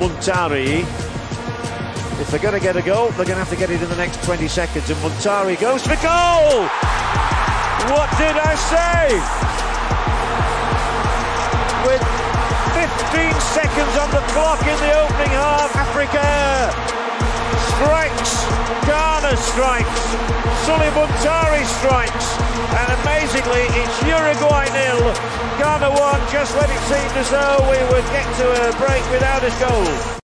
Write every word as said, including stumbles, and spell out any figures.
Muntari. If they're going to get a goal, they're going to have to get it in the next twenty seconds. And Muntari goes for goal! What did I say? With fifteen seconds on the clock in the opening half, Africa strikes, Ghana strikes, Sulley Muntari strikes, and amazingly it's Uruguay nil, Ghana one, just when it seemed as though we would get to a break without a goal.